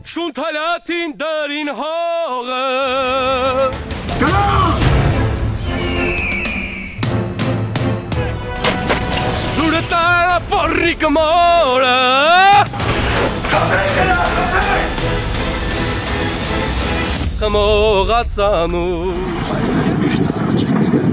Շունթալյաթին դարին հողը Լուրը տարա պորրիկը մորը Խմողացանու Այսպես միշտ առաջ ենք գնել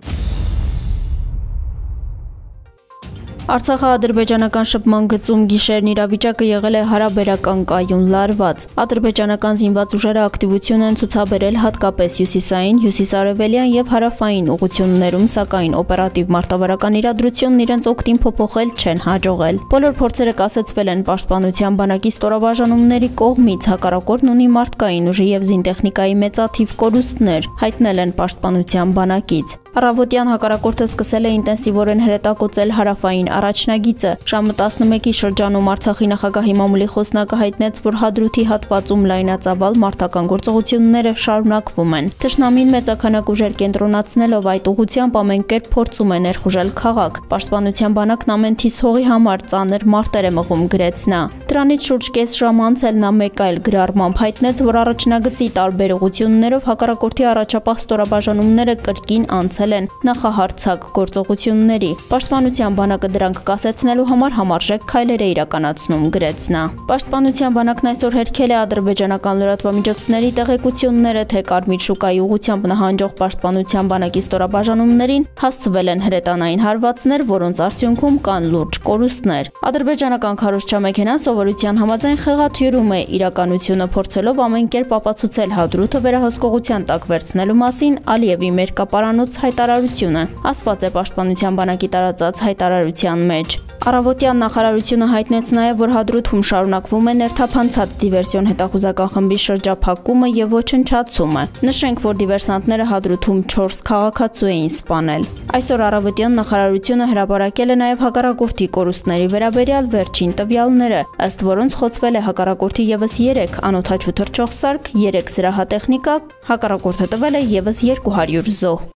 Արցախա-ադրբեջանական շփման գծում գիշերն իրավիճակը եղել է հարաբերական կայուն լարված։ Ադրբեջանական զինված ուժերը ակտիվություն են ցուցաբերել հատկապես հյուսիսային, հյուսիսարևելյան եւ հարավային ուղություններում, սակայն օպերատիվ մարտավարական իրադրությունն իրենց օգտին փոփոխել չեն հաջողել։ Բոլոր փորձերը կասեցվել են պաշտպանության բանակի ստորաբաժանումների կողմից, հակառակորդն ունի մարդկային ուժի եւ զինտեխնիկայի մեծաթիվ կորուստներ, հայտնել են պաշտպանության բանակից։ Առավոտյան հակառակորդը սկսել է ինտենսիվորեն հրետակոծել հարավային առաջնագիծը։ Ժամը 11-ի շրջանում Արցախի նախագահի մամուլի խոսնակը հայտնեց, որ Հադրութի հատվածում լայնածավալ մարտական գործողությունները շարունակվում են։ Թշնամին մեծաքանակ ուժեր կենտրոնացնելով այդ ուղղությամբ ամեն կերպ փորձում է ներխուժել քաղաք։ Պաշտպանության բանակն ամեն թիս հողի համար ծանր մարտեր է մղում, գրեց նա։ Դրանից շուրջ կես ժամ անց նա մեկ այլ գրառմամբ հայտնեց, որ առաջնագծի տարբեր ուղղություններով հակառակորդի առաջապահ ստորաբաժանումները կրկին անցել են նախահարձակ գործողությունների։ Պաշտպանության բանակը դրանք կասեցնելու համար համարժեք քայլեր է իրականացնում, գրեց նա։ Պաշտպանության բանակն այսօր հերքել է ադրբեջանական լրատվամիջոցների տեղեկությունները, թե Կարմիր շուկայի ուղղությամբ նահանջող պաշտպանության բանակի ստորաբաժանումներին հասցվել են հրետանային հարվածներ, որոնց արդյունքում կան լուրջ կորուստներ։ Ադրբեջանական քարոզչամեքենան սովորության համաձայն խեղաթյուրում է իրականությունը, փորձելով ամեն կերպ ապացուցել Հադրութը վերահսկողության տակ վերցնելու մասին Ալիևի մերկապարանոց հայտարարությունը, ասված է պաշտպանության բանակի տարածած հայտարարության մեջ։ Առավոտյան նախարարությունը հայտնեց նաև, որ Հադրութում շարունակվում է ներթափանցած դիվերսիոն հետախուզական խմբի շրջափակումը եւ ոչնչացումը։ Նշենք, որ դիվերսանտները Հադրութում 4 քաղաքացու էին սպանել։ Այսօր առավոտյան նախարարությունը հրապարակել է նաև հակառակորդի կորուստների վերաբերյալ վերջին տվյալները, ըստ որոնց խոցվել է հակառակորդի եւս 3 անօդաչու թռչող սարք, 3 զրահատեխնիկա, հակառակորդը տվել է եւս 200 զոհ։